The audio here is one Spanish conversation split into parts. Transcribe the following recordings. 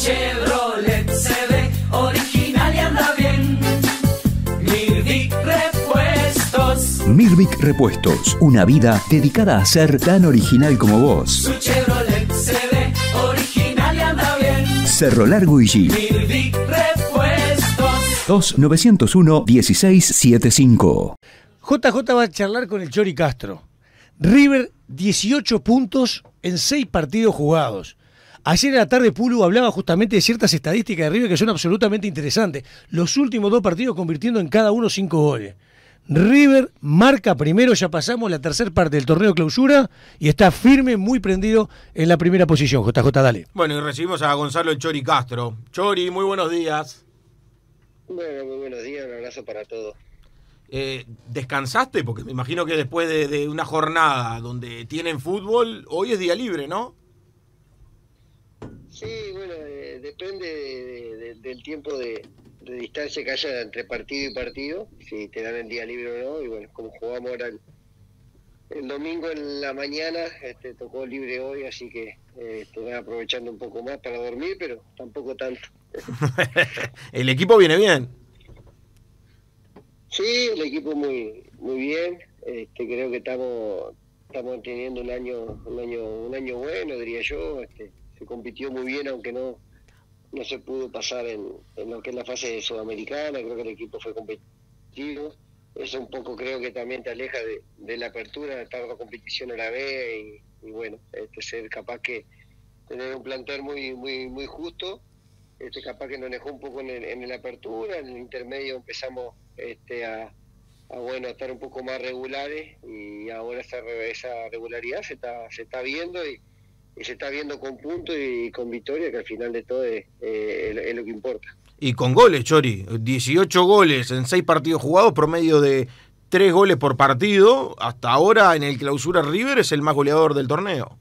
Chevrolet se ve original y anda bien. Mirvic Repuestos. Mirvic Repuestos, una vida dedicada a ser tan original como vos. Su Chevrolet se ve original y anda bien. Cerro Largo y G. Mirvic Repuestos. 2901-1675. JJ va a charlar con el Chori Castro. River, 18 puntos en 6 partidos jugados. Ayer en la tarde Pulu hablaba justamente de ciertas estadísticas de River que son absolutamente interesantes. Los últimos 2 partidos convirtiendo en cada uno 5 goles. River marca primero, ya pasamos la tercera parte del torneo clausura y está firme, muy prendido en la primera posición. JJ, dale. Bueno, y recibimos a Gonzalo el Chori Castro. Chori, muy buenos días. Bueno, muy buenos días, un abrazo para todos. ¿Descansaste? Porque me imagino que después de una jornada donde tienen fútbol, hoy es día libre, ¿no? Sí, bueno, depende del tiempo de distancia que haya entre partido y partido, si te dan el día libre o no. Y bueno, como jugamos ahora el domingo en la mañana, tocó libre hoy, así que estoy aprovechando un poco más para dormir, pero tampoco tanto. ¿El equipo viene bien? Sí, el equipo muy bien. Creo que estamos teniendo un año bueno, diría yo. Se compitió muy bien, aunque no se pudo pasar en lo que es la fase sudamericana. Creo que el equipo fue competitivo. Eso un poco creo que también te aleja de la apertura, de estar la competición a la vez y bueno, ser capaz que tener un plantel muy justo. Capaz que nos dejó un poco en la apertura. En el intermedio empezamos a estar un poco más regulares, y ahora esa regularidad se está viendo y se está viendo con puntos y con victoria, que al final de todo es lo que importa. Y con goles, Chori, 18 goles en 6 partidos jugados, promedio de 3 goles por partido. Hasta ahora en el clausura River es el más goleador del torneo.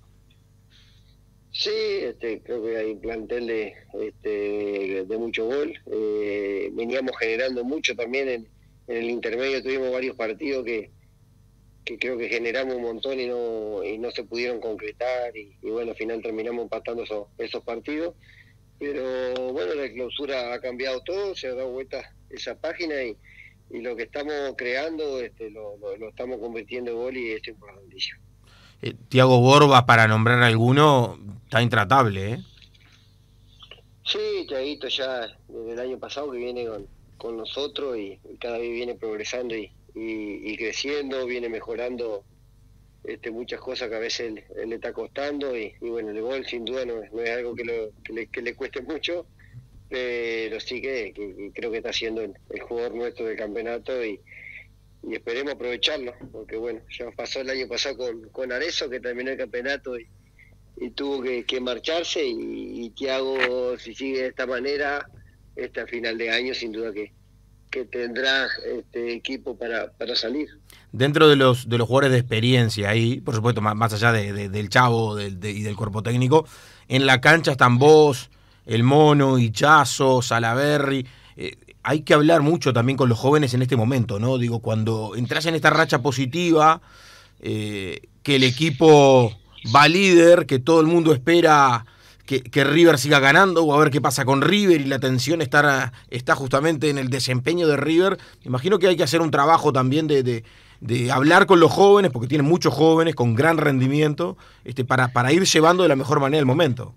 Sí, creo que hay un plantel de mucho gol. Veníamos generando mucho también en el intermedio. Tuvimos varios partidos que creo que generamos un montón y no se pudieron concretar, y bueno, al final terminamos empatando esos partidos. Pero bueno, la clausura ha cambiado todo, se ha dado vuelta esa página, y lo que estamos creando lo estamos convirtiendo en gol, y esto es importantísimo. Thiago Borba, para nombrar alguno, está intratable, ¿eh? Sí, Thiaguito ya desde el año pasado que viene con nosotros, y cada vez viene progresando y creciendo, viene mejorando muchas cosas que a veces él le está costando, y bueno, el gol sin duda no es algo que le cueste mucho, pero sí que creo que está siendo el jugador nuestro del campeonato, y esperemos aprovecharlo, porque bueno, ya pasó el año pasado con Arezzo, que terminó el campeonato y tuvo que marcharse, y Thiago, si sigue de esta manera, a final de año sin duda que tendrá equipo para salir. Dentro de los jugadores de experiencia ahí, por supuesto, más allá del Chavo y del cuerpo técnico, en la cancha están vos, el Mono, Hichazo, Salaberry. Hay que hablar mucho también con los jóvenes en este momento, ¿no? Digo, cuando entras en esta racha positiva, que el equipo va líder, que todo el mundo espera que River siga ganando, o a ver qué pasa con River, y la atención está justamente en el desempeño de River. Imagino que hay que hacer un trabajo también de hablar con los jóvenes, porque tienen muchos jóvenes con gran rendimiento, para ir llevando de la mejor manera el momento.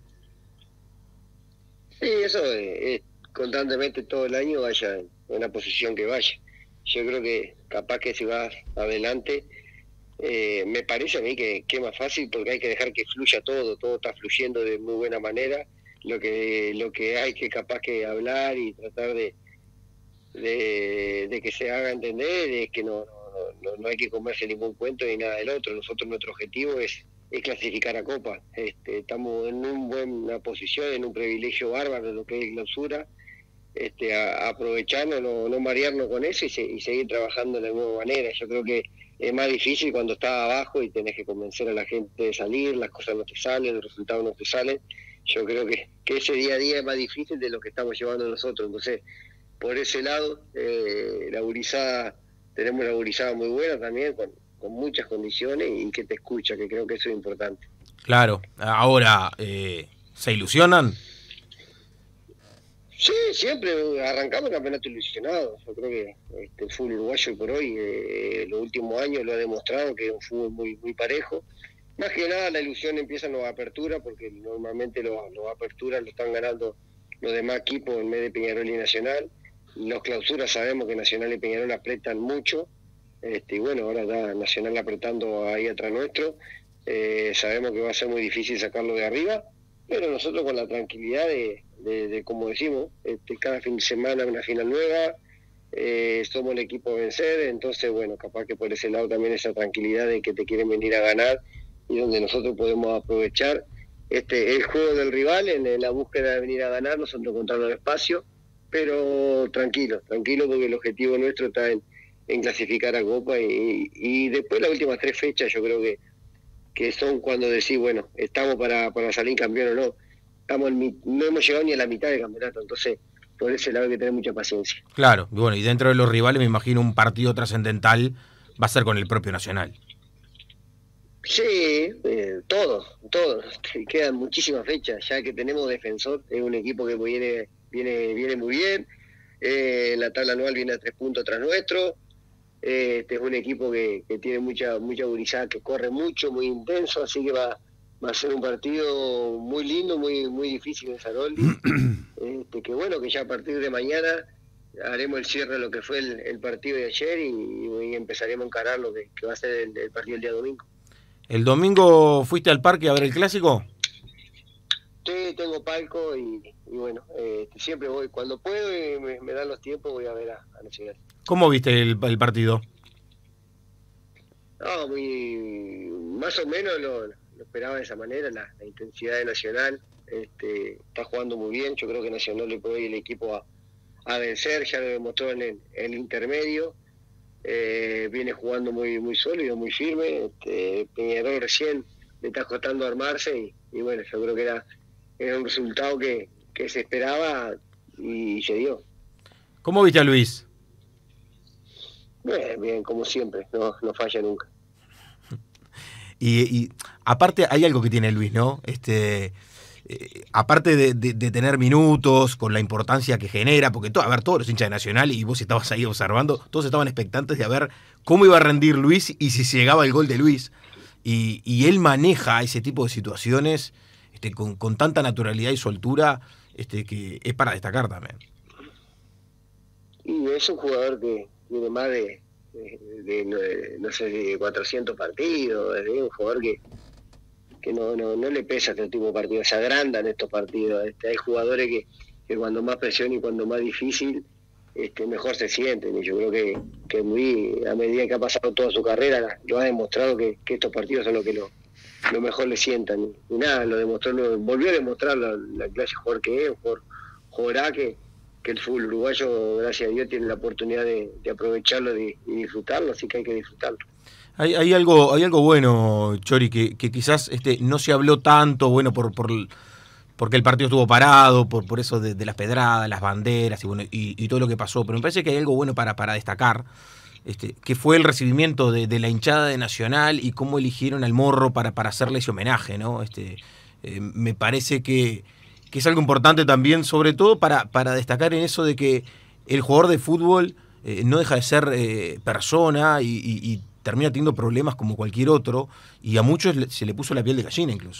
Sí, eso constantemente todo el año vaya en la posición que vaya. Yo creo que capaz que si vas adelante, me parece a mí que es más fácil, porque hay que dejar que fluya todo está fluyendo de muy buena manera. Lo que hay que capaz que hablar y tratar de que se haga entender es que no hay que comerse ningún cuento ni nada del otro. Nuestro objetivo es clasificar a Copa. Estamos en una buena posición, en un privilegio bárbaro de lo que es clausura. Aprovecharlo, no marearnos con eso, y seguir trabajando de la nueva manera. Yo creo que es más difícil cuando estás abajo y tenés que convencer a la gente de salir, las cosas no te salen, los resultados no te salen. Yo creo que ese día a día es más difícil de lo que estamos llevando nosotros. Entonces, por ese lado, tenemos una gurizada muy buena también, con muchas condiciones, y que te escucha, que creo que eso es importante. Claro. Ahora, ¿se ilusionan? Sí, siempre arrancamos el campeonato ilusionado. Yo creo que el fútbol uruguayo hoy por hoy, los últimos años lo ha demostrado que es un fútbol muy parejo. Más que nada la ilusión empieza en los aperturas, porque normalmente los aperturas lo están ganando los demás equipos en vez de Peñarol y Nacional. Los clausuras sabemos que Nacional y Peñarol apretan mucho. Y bueno, ahora está Nacional apretando ahí atrás nuestro. Sabemos que va a ser muy difícil sacarlo de arriba, pero nosotros con la tranquilidad de como decimos, cada fin de semana una final nueva, somos el equipo a vencer, entonces bueno, capaz que por ese lado también esa tranquilidad de que te quieren venir a ganar y donde nosotros podemos aprovechar el juego del rival en la búsqueda de venir a ganar, nosotros encontrarnos espacio, pero tranquilo porque el objetivo nuestro está en clasificar a Copa y después las últimas 3 fechas yo creo que son cuando decís, bueno, estamos para salir campeón o no. No hemos llegado ni a la mitad del campeonato, entonces por ese lado hay que tener mucha paciencia. Claro, y bueno, y dentro de los rivales me imagino un partido trascendental va a ser con el propio Nacional. Sí, todo. Quedan muchísimas fechas, ya que tenemos Defensor, es un equipo que viene muy bien, la tabla anual viene a 3 puntos tras nuestro. Es un equipo que tiene mucha gurizada, que corre mucho, muy intenso, así que va a ser un partido muy lindo, muy difícil en Saroldi. Que bueno, que ya a partir de mañana haremos el cierre de lo que fue el partido de ayer y empezaremos a encarar lo que va a ser el partido el día domingo. ¿El domingo fuiste al parque a ver el clásico? Sí, tengo palco y bueno, siempre voy, cuando puedo y me dan los tiempos, voy a ver a Nacional. ¿Cómo viste el partido? No, más o menos lo esperaba de esa manera, la intensidad de Nacional, está jugando muy bien, yo creo que Nacional le puede ir el equipo a vencer, ya lo demostró en el intermedio, viene jugando muy sólido, muy firme, Peñarol recién le está costando armarse y bueno, yo creo que era un resultado que se esperaba y se dio. ¿Cómo viste a Luis? Bien, como siempre, no falla nunca. Y aparte hay algo que tiene Luis, ¿no? Aparte de tener minutos, con la importancia que genera, porque todos los hinchas de Nacional, y vos estabas ahí observando, todos estaban expectantes de ver cómo iba a rendir Luis y si llegaba el gol de Luis. Y él maneja ese tipo de situaciones con tanta naturalidad y soltura, que es para destacar también. Y es un jugador que tiene más de 400 partidos, es un jugador que no le pesa este tipo de partidos, se agrandan estos partidos. Hay jugadores que cuando más presión y cuando más difícil, mejor se sienten. Y yo creo que a medida que ha pasado toda su carrera, lo ha demostrado que estos partidos son lo que lo mejor le sientan. Y nada, volvió a demostrar la clase de jugador que es, un jugador que el fútbol uruguayo, gracias a Dios, tiene la oportunidad de aprovecharlo y disfrutarlo, así que hay que disfrutarlo. Hay algo bueno, Chori, que quizás no se habló tanto, bueno, porque el partido estuvo parado, por eso de las pedradas, las banderas y bueno y todo lo que pasó, pero me parece que hay algo bueno para destacar, que fue el recibimiento de la hinchada de Nacional y cómo eligieron al Morro para hacerle ese homenaje, ¿no? Me parece que es algo importante también, sobre todo para destacar en eso de que el jugador de fútbol no deja de ser persona y termina teniendo problemas como cualquier otro, y a muchos se le puso la piel de gallina incluso.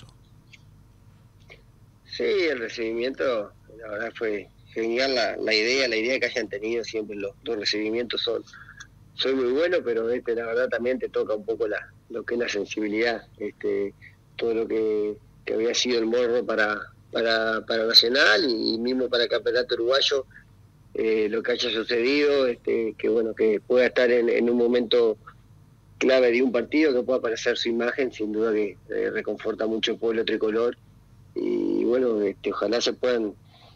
Sí, el recibimiento, la verdad fue genial, la idea que hayan tenido, siempre los recibimientos son muy buenos, pero la verdad también te toca un poco lo que es la sensibilidad, todo lo que había sido el Morro para Nacional y mismo para el Campeonato Uruguayo, lo que haya sucedido, que bueno, que pueda estar en un momento clave de un partido, que pueda aparecer su imagen, sin duda que reconforta mucho el pueblo tricolor y bueno, ojalá se puedan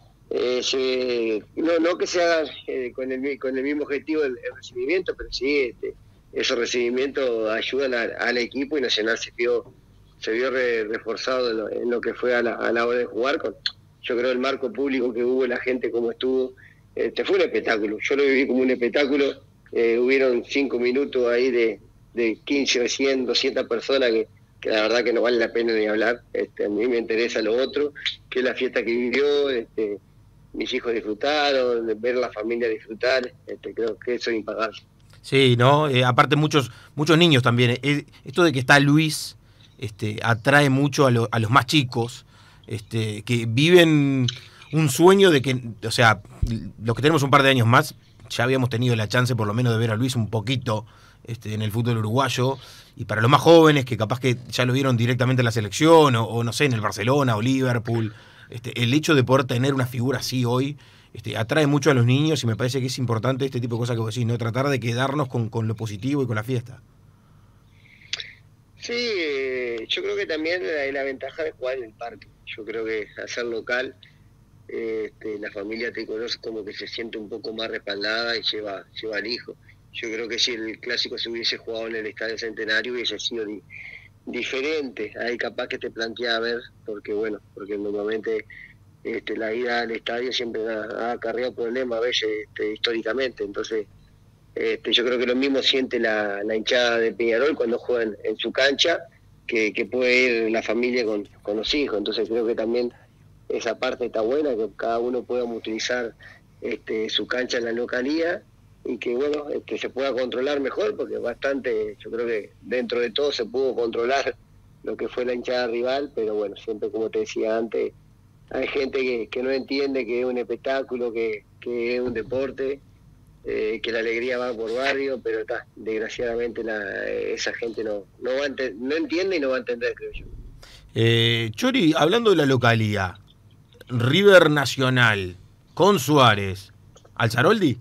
no que se hagan con el mismo objetivo el recibimiento, pero sí esos recibimientos ayudan al equipo y Nacional se vio reforzado en lo que fue a la hora de jugar. Yo creo el marco público que hubo, la gente como estuvo, fue un espectáculo. Yo lo viví como un espectáculo. Hubieron 5 minutos ahí de 15 o 100, 200 personas que la verdad que no vale la pena ni hablar. A mí me interesa lo otro, que es la fiesta que vivió, mis hijos disfrutaron, ver a la familia disfrutar, creo que eso es impagable. Sí, ¿no? Aparte muchos niños también. Esto de que está Luis atrae mucho a los más chicos, que viven un sueño de que, o sea, los que tenemos un par de años más, ya habíamos tenido la chance por lo menos de ver a Luis un poquito en el fútbol uruguayo, y para los más jóvenes que capaz que ya lo vieron directamente en la selección, o no sé, en el Barcelona o Liverpool, el hecho de poder tener una figura así hoy, atrae mucho a los niños, y me parece que es importante este tipo de cosas que vos decís, ¿no? Tratar de quedarnos con lo positivo y con la fiesta. Sí, yo creo que también hay la ventaja de jugar en el parque. Yo creo que hacer local, la familia te conoce, como que se siente un poco más respaldada y lleva al hijo. Yo creo que si el clásico se hubiese jugado en el Estadio Centenario hubiese sido diferente. Ahí capaz que te plantea a ver, porque normalmente la ida al estadio siempre ha acarreado problemas a veces históricamente. Entonces yo creo que lo mismo siente la hinchada de Peñarol cuando juegan en su cancha, que puede ir la familia con los hijos. Entonces creo que también esa parte está buena, que cada uno pueda utilizar su cancha en la localía, y que se pueda controlar mejor, porque bastante, yo creo que dentro de todo se pudo controlar lo que fue la hinchada rival, pero bueno, siempre, como te decía antes, hay gente que no entiende que es un espectáculo, que es un deporte, que la alegría va por barrio, pero desgraciadamente esa gente no entiende y no va a entender, creo yo. Chori, hablando de la localía, River Nacional, con Suárez, ¿Alzaroldi?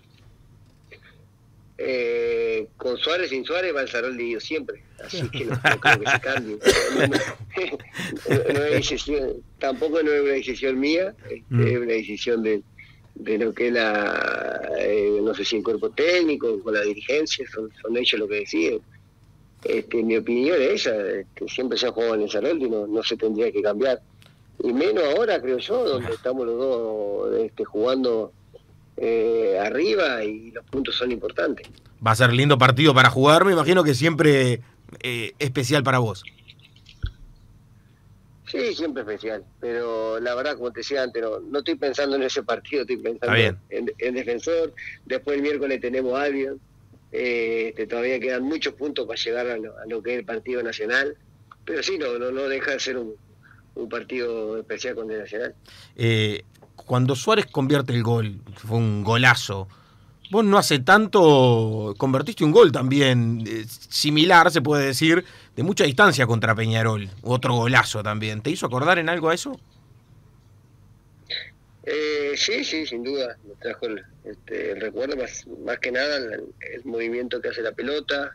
Con Suárez, sin Suárez, va el Saroldi siempre, así que no creo que se cambie. No es decisión, tampoco no es una decisión mía, es una decisión de lo que es no sé si el cuerpo técnico, con la dirigencia, son ellos los que deciden. Mi opinión es esa, siempre se ha jugado en el Saroldi, no se tendría que cambiar. Y menos ahora, creo yo, donde estamos los dos jugando arriba y los puntos son importantes. Va a ser lindo partido para jugar, me imagino que siempre especial para vos. Sí, siempre especial, pero la verdad, como te decía antes, no estoy pensando en ese partido, estoy pensando en Defensor. Después el miércoles tenemos Albion, todavía quedan muchos puntos para llegar a lo que es el partido nacional, pero sí, no deja de ser un partido especial con el Nacional. Cuando Suárez convierte el gol, fue un golazo, vos no hace tanto convertiste un gol también, similar, se puede decir, de mucha distancia contra Peñarol, otro golazo también. ¿Te hizo acordar en algo a eso? Sí, sin duda, me trajo el recuerdo, más que nada el movimiento que hace la pelota,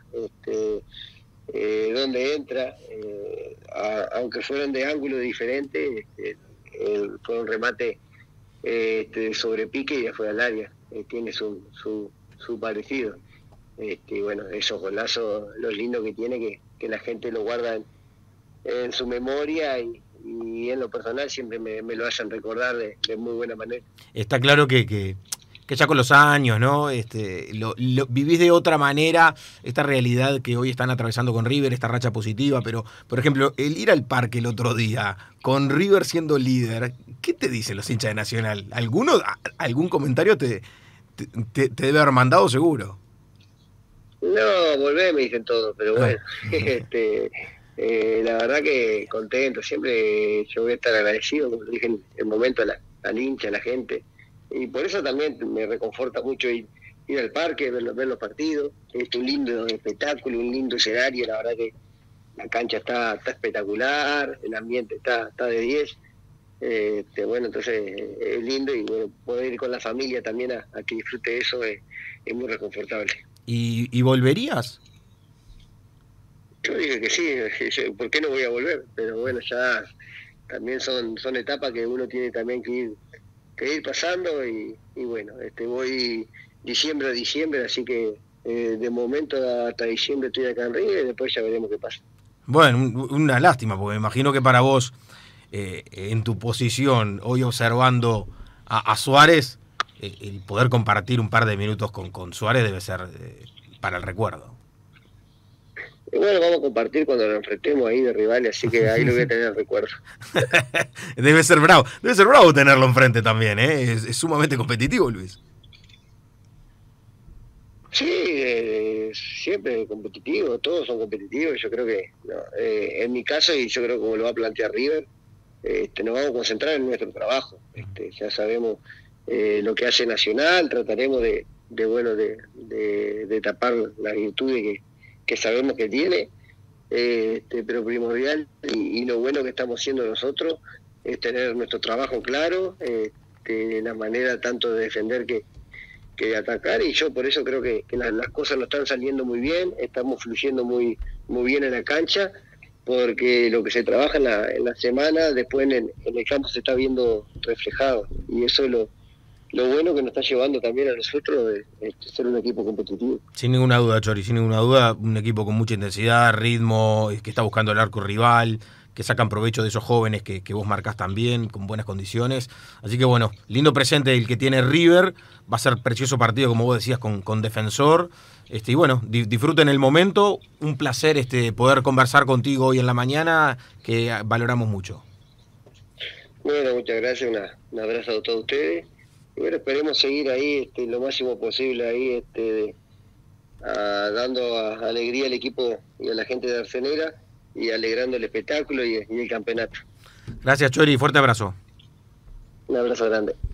dónde entra, aunque fueron de ángulo diferente, fue un remate sobre pique y ya fue al área, tiene su parecido. Bueno, esos golazos, lo lindo que tiene, que la gente lo guarda en su memoria, y en lo personal siempre me lo hacen recordar de muy buena manera. Está claro que ya con los años, ¿no? Lo vivís de otra manera, esta realidad que hoy están atravesando con River, esta racha positiva, pero, por ejemplo, el ir al parque el otro día, con River siendo líder, ¿qué te dicen los hinchas de Nacional? ¿Algún comentario te debe haber mandado seguro? No, volvé, me dicen todo, pero bueno, la verdad que contento, siempre yo voy a estar agradecido, como dije en el momento, al hincha, a la gente. Y por eso también me reconforta mucho ir al parque, ver los partidos. Es un lindo espectáculo, un lindo escenario. La verdad que la cancha está espectacular, el ambiente está de 10. Bueno, entonces es lindo, y bueno, poder ir con la familia también a que disfrute eso es muy reconfortable. ¿Y volverías? Yo dije que sí, ¿por qué no voy a volver? Pero bueno, ya también son etapas que uno tiene también que ir pasando, y bueno, voy diciembre a diciembre, así que de momento hasta diciembre estoy acá en River, y después ya veremos qué pasa. Bueno, una lástima, porque me imagino que para vos, en tu posición, hoy observando a Suárez, el poder compartir un par de minutos con Suárez debe ser para el recuerdo. Y bueno, vamos a compartir cuando nos enfrentemos ahí de rivales, así que ahí lo voy a tener en recuerdo. Debe ser bravo tenerlo enfrente también, ¿eh? Es sumamente competitivo, Luis. Sí, siempre competitivo, todos son competitivos, yo creo que, no, en mi caso, y yo creo que como lo va a plantear River, nos vamos a concentrar en nuestro trabajo. Ya sabemos lo que hace Nacional, trataremos de tapar las virtudes que sabemos que tiene, pero primordial y lo bueno que estamos haciendo nosotros es tener nuestro trabajo claro, la manera tanto de defender que de atacar, y yo por eso creo que las cosas no están saliendo muy bien, estamos fluyendo muy bien en la cancha, porque lo que se trabaja en la semana, después en el campo se está viendo reflejado, y eso es lo bueno que nos está llevando también a nosotros de ser un equipo competitivo. Sin ninguna duda, Chori, sin ninguna duda, un equipo con mucha intensidad, ritmo, que está buscando el arco rival, que sacan provecho de esos jóvenes que vos marcás también, con buenas condiciones. Así que bueno, lindo presente el que tiene River, va a ser precioso partido, como vos decías, con Defensor. Y bueno, disfruten el momento, un placer poder conversar contigo hoy en la mañana, que valoramos mucho. Bueno, muchas gracias, un abrazo a todos ustedes. Y bueno, esperemos seguir ahí lo máximo posible ahí, dando alegría al equipo y a la gente de Arcenera y alegrando el espectáculo y el campeonato. Gracias, Chori, fuerte abrazo. Un abrazo grande.